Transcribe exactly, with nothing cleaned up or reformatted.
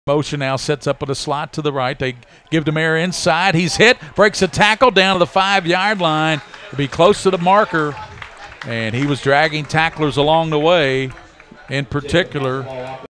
Motion now sets up with a slot to the right. They give Demare inside. He's hit, breaks a tackle down to the five-yard line to be close to the marker, and he was dragging tacklers along the way. In particular,